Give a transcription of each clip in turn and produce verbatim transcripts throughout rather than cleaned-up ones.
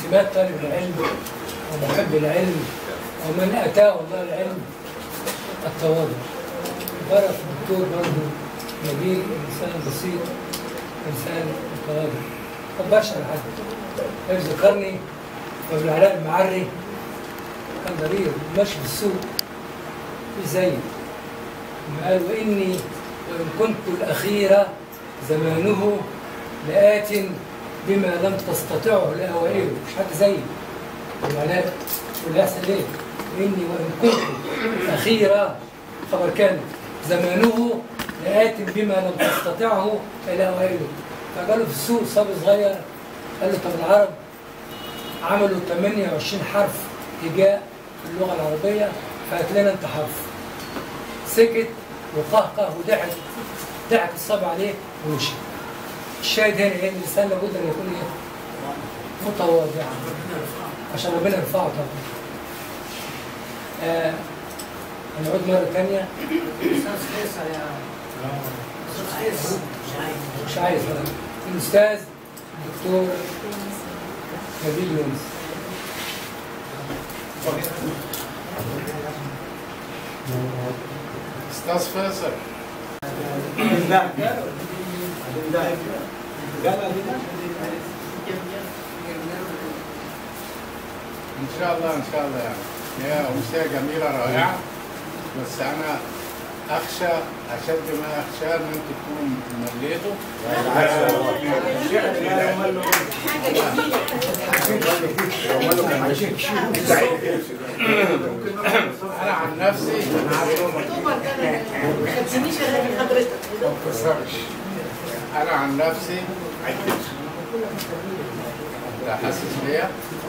سمات طالب العلم ومحب العلم ومن اتاه الله العلم التواضع. برا في الدكتور برضه نبيل انسان بسيط، انسان متواضع، ما كبرش على حد. حفظ ذكرني وابن العلاء المعري كان ضرير ماشي في السوق في زيه، قال واني وان كنت الاخير زمانه لآت بما لم تستطعه الاوائل. مش حد زيي ابن العلاء واللي يحصل ايه؟ واني وان كنت الاخير خبر كان زمانه لآت بما لم تستطعه الاوائل. فقالوا في السوق صبي صغير قال له طب العرب عملوا ثمانية وعشرين حرف هجاء في اللغة العربية، فهات لنا انت حرف. سكت وقهقه وضحك، ضحك الصبي عليه ومشي. الشاهد هنا ايه؟ الانسان لابد ان يكون ايه؟ متواضعا عشان ربنا يرفعه طبعا. آه هنعود مرة ثانية. أستاذ فيصل يا أستاذ فيصل مش عايز الأستاذ الدكتور نبيل يونس. أستاذ فيصل إن شاء الله إن شاء الله يعني هي أمسية جميلة رائعة، بس أنا أخشى أشد ما أخشى إن أنتوا تكونوا مليتوا. أنا عن نفسي أنا عن نفسي لا حاسس بيا.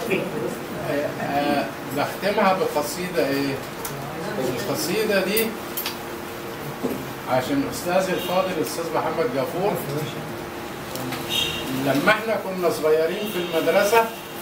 بختمها بقصيدة إيه؟ القصيدة دي عشان أستاذي الفاضل الأستاذ محمد جافور لما احنا كنا صغيرين في المدرسة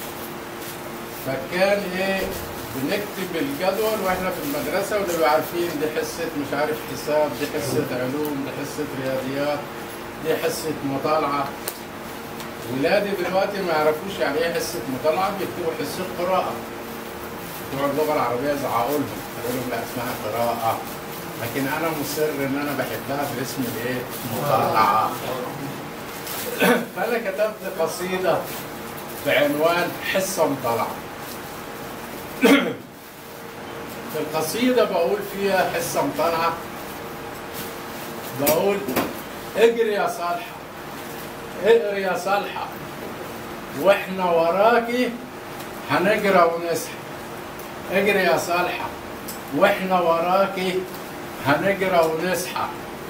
فكان ايه بنكتب الجدول واحنا في المدرسة ونبقى عارفين دي حصة مش عارف حساب، دي حصة علوم، دي حصة رياضيات، دي حصة مطالعة. ولادي دلوقتي ما يعرفوش يعني ايه حصة مطالعة، بيكتبوا حصة قراءة. بتوع اللغة العربية زعقوا لهم قالوا لهم لا اسمها قراءة، لكن أنا مصر إن أنا بحبها باسم الإيه؟ مطالعة. فأنا كتبت قصيدة بعنوان حصة مطالعة. في القصيدة بقول فيها حصة مطالعة، بقول اجري يا صالحة، اقري يا صالحة، واحنا وراكي هنجرى ونسحب. اجري يا صالحة واحنا وراكي هنجرى ونسحب.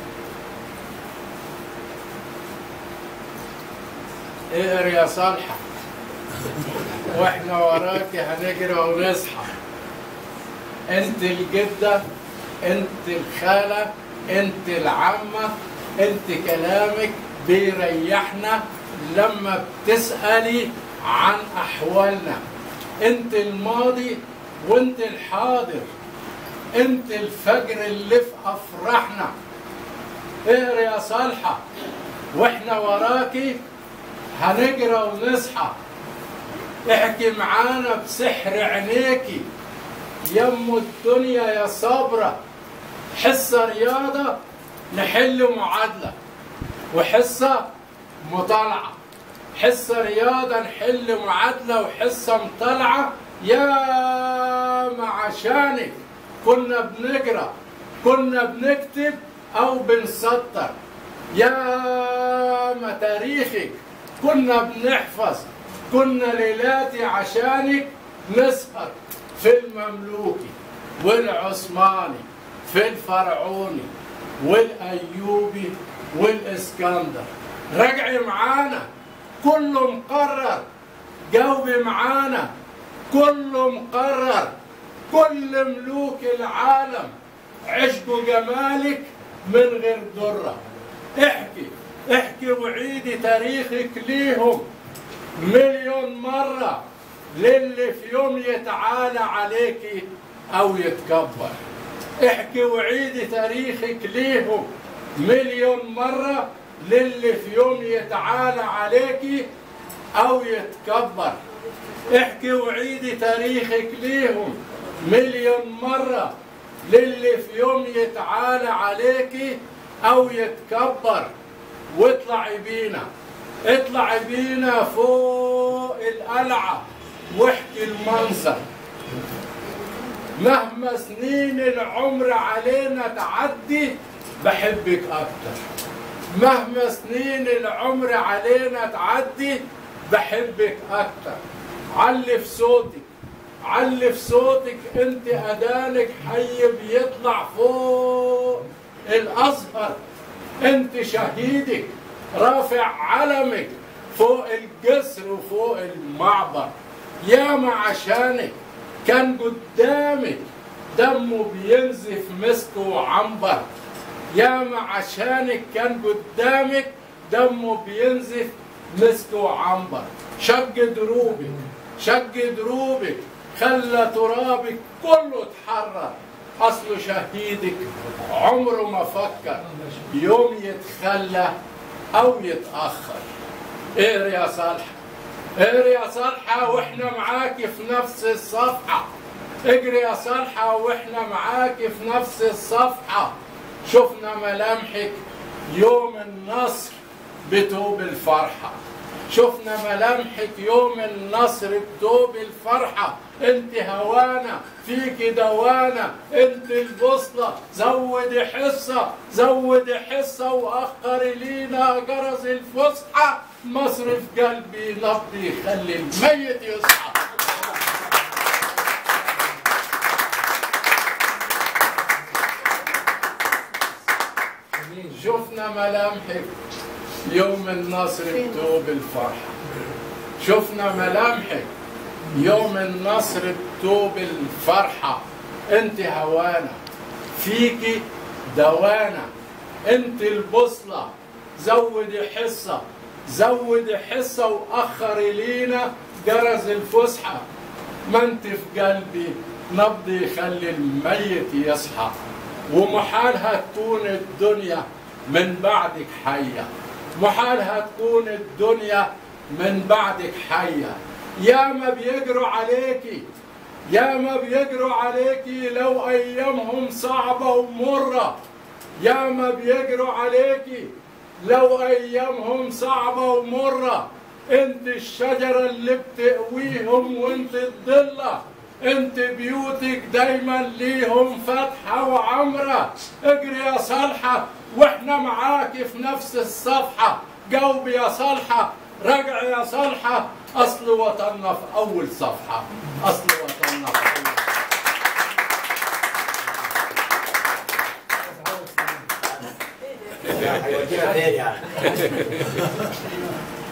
اقري يا صالحة واحنا وراكي هنجرى ونسحب. انت الجدة، انت الخالة، انت العمة، انت كلامك بيريحنا لما بتسألي عن أحوالنا. انت الماضي وانت الحاضر، انت الفجر اللي في أفراحنا. اقري يا صالحة واحنا وراكي هنجرى ونصحى. احكي معانا بسحر عينيكي يم الدنيا يا صابرة. حصة رياضة نحل معادلة، وحصة مطالعة. حصة رياضة نحل معادلة، وحصة مطالعة. يا ما عشانك كنا بنقرا، كنا بنكتب أو بنسطر. يا ما تاريخك كنا بنحفظ، كنا ليلاتي عشانك نسهر في المملوكي والعثماني، في الفرعوني والأيوبي والإسكندر. رجعي معانا كله مقرر، جاوبي معانا كله مقرر. كل ملوك العالم عشقوا جمالك من غير ضرة. احكي احكي وعيدي تاريخك ليهم مليون مرة، للي في يوم يتعالى عليكي أو يتكبر. احكي وعيدي تاريخك ليهم مليون مرة، للي في يوم يتعالى عليكي أو يتكبر. احكي وعيدي تاريخك ليهم مليون مرة، للي في يوم يتعالى عليكي أو يتكبر. واطلعي بينا، اطلعي بينا فوق القلعة واحكي المنظر. مهما سنين العمر علينا تعدي بحبك أكتر. مهما سنين العمر علينا تعدي بحبك أكتر. علي في صوتك، علي في صوتك، انت أذانك حي بيطلع فوق الأزهر. انت شهيدك رافع علمك فوق الجسر وفوق المعبر. ياما عشانك كان قدامك دمه بينزف مسك وعنبر. ياما عشانك كان قدامك دمه بينزف مسك وعنبر. شق دروبك، شق دروبك، خلى ترابك كله اتحرر. اصله شهيدك عمره ما فكر يوم يتخلى او يتاخر. اقري يا صالحه، اقري يا صالحه واحنا معاك في نفس الصفحه. اجري يا صالحه واحنا معاك في نفس الصفحه. شفنا ملامحك يوم النصر بتوب الفرحه. شفنا ملامحك يوم النصر بتوب الفرحة. انت هوانا فيك دوانا، انت البوصلة زودي حصة، زودي حصة واخري لينا جرس الفسحة. مصر في قلبي نبضي خلي الميت يصحى. شفنا ملامحك يوم النصر بتوب الفرحة. شفنا ملامحك يوم النصر بتوب الفرحة. انت هوانا فيكي دوانا، انت البوصلة زودي حصة، زودي حصة واخري لينا جرس الفسحة. ما انت في قلبي نبضي خلي الميت يصحى. ومحالها تكون الدنيا من بعدك حية، محالها تكون الدنيا من بعدك حية. يا ما بيجروا عليكي، يا ما بيجروا عليكي لو أيامهم صعبة ومرة. يا ما بيجروا عليكي لو أيامهم صعبة ومرة. انت الشجرة اللي بتقويهم وانت الضلة. انت بيوتك دايما ليهم فتحة وعمرة. اجري يا صالحة واحنا معاكي في نفس الصفحة. جاوبي يا صالحة، رجعي يا صالحة، اصل وطننا في اول صفحة. اصل وطننا في اول هيودينا فين يعني؟